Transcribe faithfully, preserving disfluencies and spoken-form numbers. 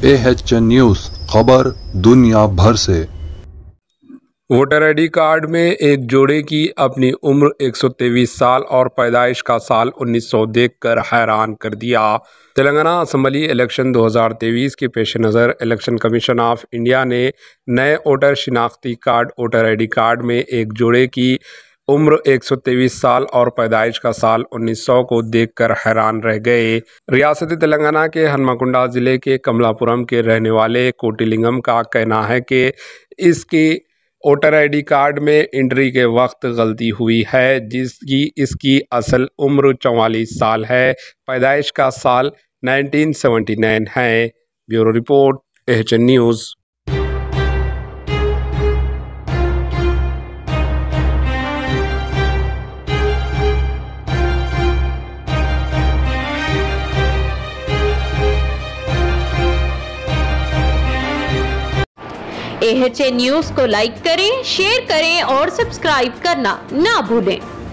AHN news खबर दुनिया भर से। वोटर आईडी कार्ड में एक जोड़े की अपनी उम्र एक सौ तेईस साल और पैदाइश का साल उन्नीस सौ देखकर हैरान कर दिया। तेलंगाना असेंबली इलेक्शन दो हज़ार तेईस के पेश नज़र इलेक्शन कमीशन ऑफ इंडिया ने नए वोटर शिनाख्ती कार्ड वोटर आईडी कार्ड में एक जोड़े की उम्र एक सौ तेईस साल और पैदाइश का साल उन्नीस सौ को देखकर हैरान रह गए। रियासती तेलंगाना के हनुमकुंडा ज़िले के कमलापुरम के रहने वाले कोटिलिंगम का कहना है कि इसकी वोटर आईडी कार्ड में एंट्री के वक्त गलती हुई है, जिसकी इसकी असल उम्र चौवालीस साल है, पैदाइश का साल उन्नीस सौ उन्यासी है। Bureau report, AHN news. AHN news को लाइक करें, शेयर करें और सब्सक्राइब करना ना भूलें।